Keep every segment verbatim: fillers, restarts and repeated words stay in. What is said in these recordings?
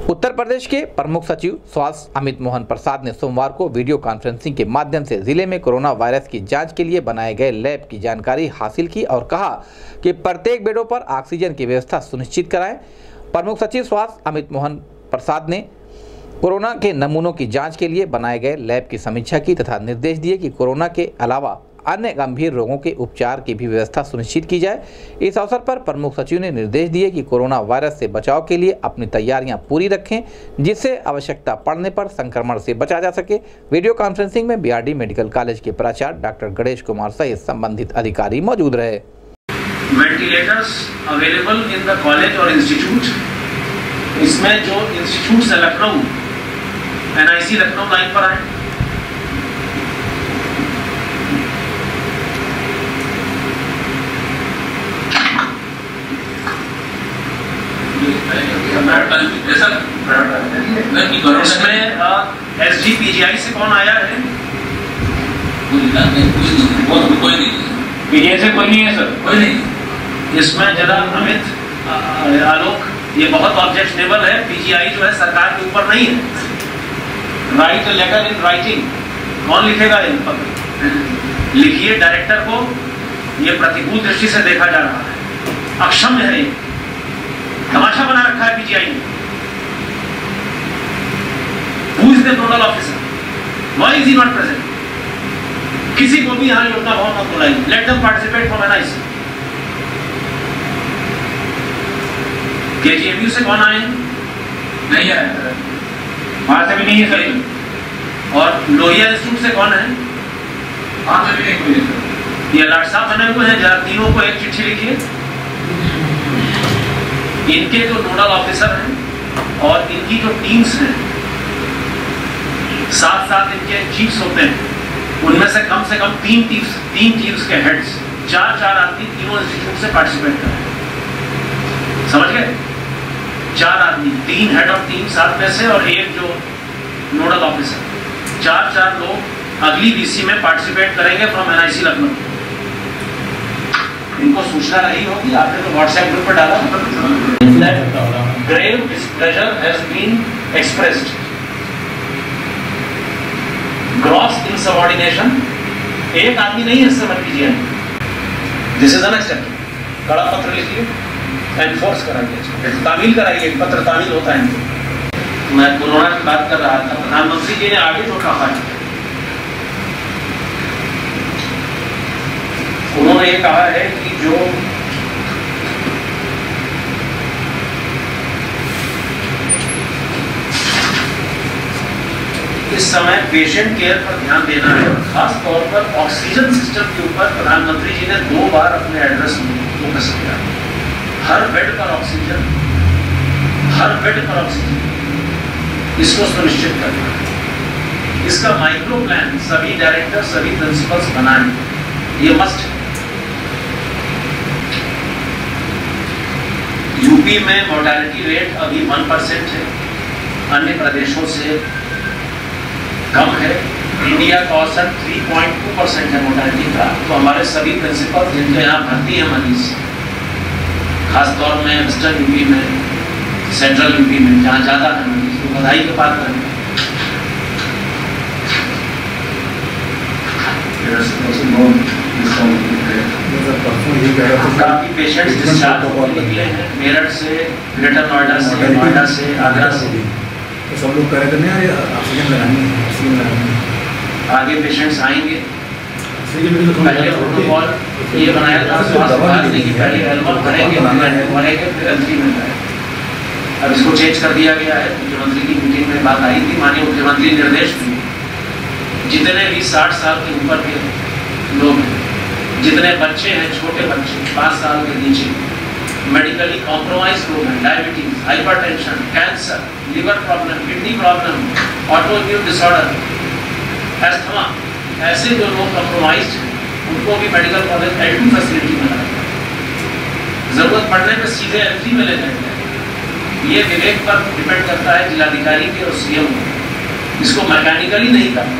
उत्तर प्रदेश के प्रमुख सचिव स्वास्थ्य अमित मोहन प्रसाद ने सोमवार को वीडियो कॉन्फ्रेंसिंग के माध्यम से जिले में कोरोना वायरस की जांच के लिए बनाए गए लैब की जानकारी हासिल की और कहा कि प्रत्येक बेडों पर ऑक्सीजन की व्यवस्था सुनिश्चित कराएं। प्रमुख सचिव स्वास्थ्य अमित मोहन प्रसाद ने कोरोना के नमूनों की जांच के लिए बनाए गए लैब की समीक्षा की तथा निर्देश दिए कि कोरोना के अलावा अन्य गंभीर रोगों के उपचार की भी व्यवस्था सुनिश्चित की जाए। इस अवसर पर प्रमुख सचिव ने निर्देश दिए कि कोरोना वायरस से बचाव के लिए अपनी तैयारियां पूरी रखें, जिससे आवश्यकता पड़ने पर संक्रमण से बचा जा सके। वीडियो कॉन्फ्रेंसिंग में बीआरडी मेडिकल कॉलेज के प्राचार्य डॉक्टर गणेश कुमार सहित संबंधित अधिकारी मौजूद रहे। Ventilators available in the college और इंस्टीट्यूट, इसमें जो इंस्टीट्यूट से लखनऊ एनआईसी लखनऊ लाइन पर है, इसमें एसजीपीजीआई से कौन आया है? कोई नहीं, पीजीआई से कोई नहीं है सर, कोई नहीं। इसमें जरा अमित आलोक, ये बहुत ऑब्जेक्शनेबल है। पीजीआई जो है सरकार के ऊपर नहीं है। राइट लेटर इन राइटिंग, कौन लिखेगा इन पर? लिखिए डायरेक्टर को, ये प्रतिकूल दृष्टि से देखा जा रहा है, अक्षम है, ये तमाशा बना रखा है पीजीआई ने। Who is the nodal officer? Why is he not present? किसी को भी यहाँ योजना भवन मत बुलाइए। Let them participate from N I C। KGMU से कौन आए? नहीं है, वहां से भी नहीं है सर। और लोहिया इंस्टीट्यूट से कौन है? वहां से भी नहीं कोई है। ये अलर्ट साहब बने हुए हैं, जरा तीनों को एक चिट्ठी लिखिए। इनके जो नोडल ऑफिसर हैं और इनकी जो टीम्स हैं, साथ साथ इनके चीफ्स होते हैं, उनमें से कम से कम तीन टीम्स तीन टीम्स के हेड्स, चार चार आदमी तीनों इंस्टीट्यूट से पार्टिसिपेट करें। समझ गए? चार आदमी, तीन हेड ऑफ टीम साथ में से और एक जो नोडल ऑफिसर, चार चार लोग अगली बीसी में पार्टिसिपेट करेंगे फ्रॉम एनआईसी लखनऊ। इनको सूचना रही होगी, आपने तो व्हाट्सएप ग्रुप पर डाला। Grave displeasure has been expressed, gross insubordination, एक आदमी नहीं हिस्सा मत कीजिए, दिस इज अनएक्सेप्टेबल। कड़ा पत्र लिखिए, एनफोर्स कराइए, तामील कराइए, पत्र तामील होता है इनको। मैं कोरोना की बात कर रहा था, प्रधानमंत्री जी ने आगे जो कहा है, उन्होंने ये कहा है कि जो इस समय पेशेंट केयर पर ध्यान देना है, खास तौर पर ऑक्सीजन सिस्टम के ऊपर प्रधानमंत्री जी ने दो बार अपने एड्रेस में फोकस किया। हर बेड पर ऑक्सीजन, हर बेड पर ऑक्सीजन, इसको सुनिश्चित करना है। इसका माइक्रो प्लान सभी डायरेक्टर, सभी प्रिंसिपल्स बनाएं, ये मस्ट। यूपी में मोर्टेलिटी रेट अभी वन परसेंट है, अन्य प्रदेशों से कम है। इंडिया का औसत थ्री पॉइंट टू परसेंट है मोर्टेलिटी का। तो हमारे सभी प्रिंसिपल जिनके यहाँ भर्ती है मरीज, खासतौर में वेस्टर्न यूपी में, सेंट्रल यूपी में जहाँ ज़्यादा है मरीज, तो बधाई की बात करें। काफी पेशेंट्स डिस्चार्ज निकले हैं मेरठ से, ग्रेटर नोएडा से, नोएडा से, आगरा से। तो सब लोग कह रहे थे ना यार ऑक्सीजन लगानी है, ऑक्सीजन लगानी है। आगे पेशेंट्स आएंगे। पहले प्रोटोकॉल ये बनाया था स्वास्थ्य विभाग ने कि पहले एल्बम भरेंगे, भरेंगे फिर एंट्री मिल जाए। अब इसको चेंज कर दिया गया है। मुख्यमंत्री की मीटिंग में बात आई थी, माननीय मुख्यमंत्री निर्देश दिए, जितने भी साठ साल के ऊपर के लोग हैं, जितने बच्चे हैं, छोटे बच्चे पाँच साल के नीचे, मेडिकली कॉम्प्रोमाइज लोग हैं, diabetes, hypertension, cancer, liver problem, kidney problem, autoimmune disorder, asthma, ऐसे जो लोग कॉम्प्रोमाइज हैं, उनको भी medical college L two facility में लगाया। जरूरत पड़ने पर सीधे एंट्री में ले जाएंगे। ये विवेक पर डिपेंड करता है जिलाधिकारी के और सीएम को, इसको मैकेनिकली नहीं करना।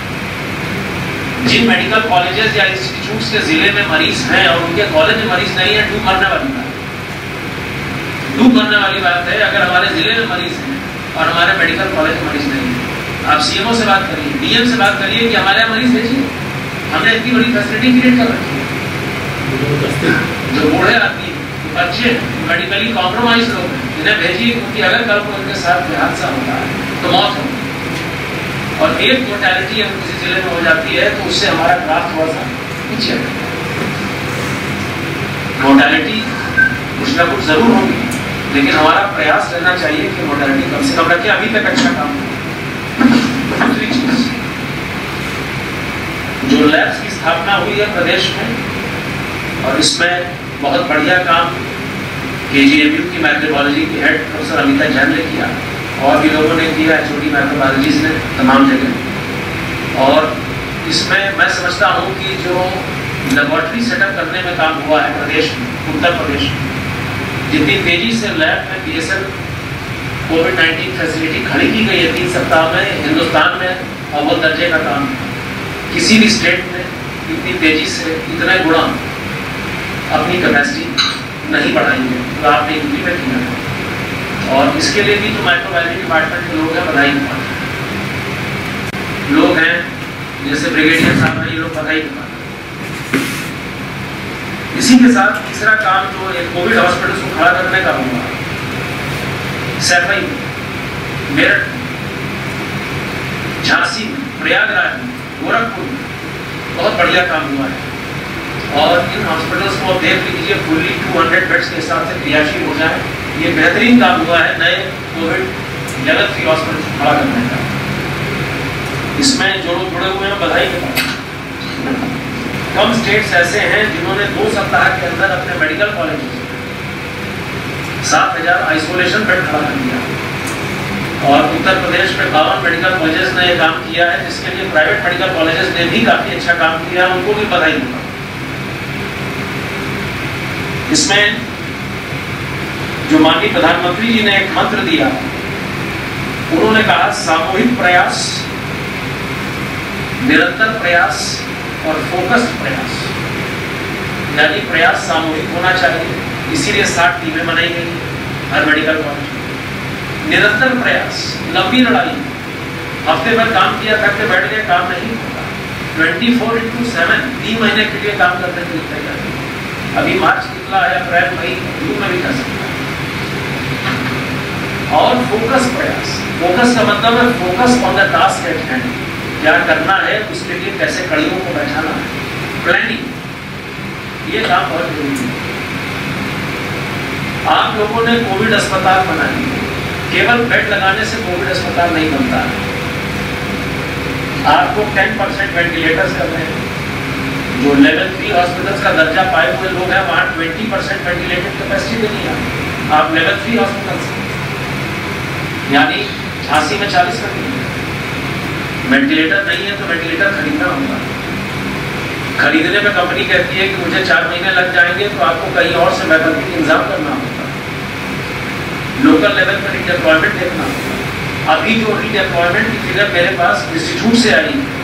जिन मेडिकल कॉलेजेस या इंस्टीट्यूट्स के जिले में मरीज हैं और उनके कॉलेज में मरीज नहीं है, डूब मरने वाली बात। दुख भरने वाली बात है अगर हमारे जिले में मरीज हैं और हमारे मेडिकल कॉलेज में मरीज नहीं है। आप सीएमओ से बात करिए, डीएम से बात करिए कि हमारे यहाँ मरीज भेजिए। हमने इतनी बड़ी फैसिलिटी क्रिएट कर रखी है। जो बूढ़े आदमी बच्चे मेडिकली कॉम्प्रोमाइज लोग हैं, इन्हें भेजिए, क्योंकि अगर कल को उनके साथ कोई हादसा होता है तो मौत होगी और एक मोर्टेलिटी अगर किसी जिले में हो जाती है तो उससे हमारा ग्राफ थोड़ा सा पीछे है। मोर्टेलिटी कुछ ना कुछ जरूर होगी, लेकिन हमारा प्रयास रहना चाहिए कि मोर्टेलिटी कम से कम रखें। अभी तक अच्छा काम है। दूसरी चीज, जो लैब्स की स्थापना हुई है प्रदेश में और इसमें बहुत बढ़िया काम केजीएमयू की माइक्रोबायोलॉजी की हेड प्रोफेसर अमिता जैन ने किया और भी लोगों ने किया, छोटी माइक्रोबायोलॉजिस्ट ने तमाम जगह। और इसमें मैं समझता हूँ कि जो लेबोरेटरी सेटअप करने में काम हुआ है प्रदेश में, उत्तर प्रदेश में, जितनी तेजी से लैब में बीएसएल कोविड नाइन्टीन फैसिलिटी खड़ी की गई है तीन सप्ताह में, हिंदुस्तान में अव्वल दर्जे का काम है। किसी भी स्टेट में इतनी तेजी से इतने गुणा अपनी कैपेसिटी नहीं बढ़ाएंगे तो आपने यूपी में किया है। और इसके लिए भी जो माइक्रोबायोलॉजी डिपार्टमेंट के लोग हैं बधाई पाते लोग हैं, जैसे ब्रिगेडियर साहब हैं, ये लोग बधाई पाते। इसी के साथ तीसरा काम जो एक कोविड हॉस्पिटल को खड़ा करने का हुआ, सैफई, मेरठ, झांसी, प्रयागराज, गोरखपुर, बहुत बढ़िया काम हुआ है। और इन हॉस्पिटल्स को देख लीजिए फुल्ली दो सौ बेड्स के हिसाब से क्रियाशील हो जाए, ये बेहतरीन काम हुआ है नए कोविड लेवल थ्री हॉस्पिटल खड़ा करने का। इसमें जो लोग जुड़े हुए हैं बधाई के पास। कम स्टेट्स ऐसे हैं जिन्होंने दो सप्ताह के अंदर अपने मेडिकल कॉलेज सात हजार आइसोलेशन बेड खड़ा कर दिया और उत्तर प्रदेश में बावन मेडिकल कॉलेजेस ने यह काम किया है, जिसके लिए प्राइवेट मेडिकल कॉलेजेस ने भी काफी अच्छा काम किया है, उनको भी बधाई दूंगा। इसमें जो माननीय प्रधानमंत्री जी ने एक मंत्र दिया, उन्होंने कहा सामूहिक प्रयास, निरंतर प्रयास और फोकस्ड प्रयास, यानी प्रयास सामूहिक होना चाहिए। इसीलिए साठ टीमें बनाई गई हर मेडिकल कॉलेज में। निरंतर प्रयास, लंबी लड़ाई, हफ्ते भर काम किया थक के बैठ गए, काम नहीं होता। ट्वेंटी फोर इंटू सेवन तीन महीने के लिए काम करने के लिए तैयार। अभी मार्च निकला है, अप्रैल मई जून में भी कर सकता है। और फोकस प्रयास, फोकस का मतलब है focus on the task at hand, क्या करना है उसके लिए कैसे कड़ियों को बैठाना है, प्लानिंग, ये काम बहुत जरूरी है। आप लोगों ने कोविड अस्पताल बनाए, केवल बेड लगाने से कोविड अस्पताल नहीं बनता है। आपको टेन परसेंट वेंटिलेटर्स करने हैं। जो लेवल थ्री हॉस्पिटल्स का दर्जा पाए हुए लोग हैं वहाँ ट्वेंटी परसेंट वेंटिलेटेड कैपेसिटी भी नहीं है। आप लेवल थ्री हॉस्पिटल्स यानी झांसी में चालीस वेंटिलेटर वेंटिलेटर नहीं है तो वेंटिलेटर खरीदना होगा। खरीदने में कंपनी कहती है कि मुझे चार महीने लग जाएंगे, तो आपको कहीं और से वैकल्पिक इंतजाम करना होगा, लोकल लेवल पर रिडेप्लॉयमेंट देखना होगा। अभी जो रिडेप्लॉयमेंट की फिगर मेरे पास इंस्टीट्यूट से आई है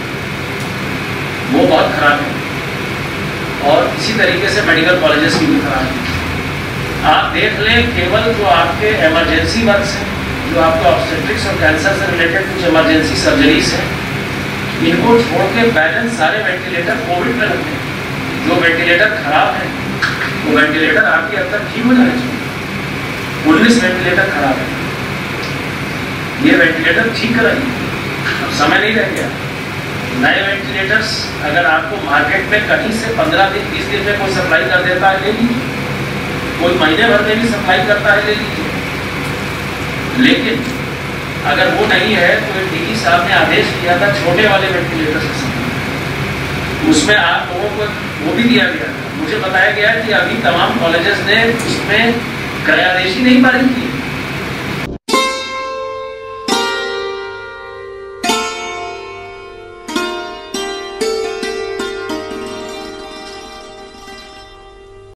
वो बहुत खराब है और इसी तरीके से मेडिकल कॉलेजेस की भी खराब है। आप देख लें, केवल जो आपके इमरजेंसी वर्क्स हैं, जो आपके ऑब्स्टेट्रिक्स और कैंसर से रिलेटेड कुछ इमरजेंसी सर्जरीज हैं, इनको छोड़ के बैलेंस सारे वेंटिलेटर कोविड में लगते हैं। जो वेंटिलेटर खराब है वो वेंटिलेटर आपके अंदर ठीक हो जाने चाहिए। उन्नीस वेंटिलेटर खराब है, ये वेंटिलेटर ठीक कराइए, अब समय नहीं रह गया। नए वेंटिलेटर्स अगर आपको मार्केट में कहीं से पंद्रह दिन बीस दिन में कोई सप्लाई कर देता है ले लीजिए, कोई महीने भर में भी सप्लाई करता है ले लीजिए। लेकिन अगर वो नहीं है तो डीजी साहब ने आदेश दिया था छोटे वाले वेंटिलेटर्स के साथ, उसमें आप लोगों को वो भी दिया गया था। मुझे बताया गया कि अभी तमाम कॉलेजेस ने उसमें क्रयादेशी नहीं पारित की,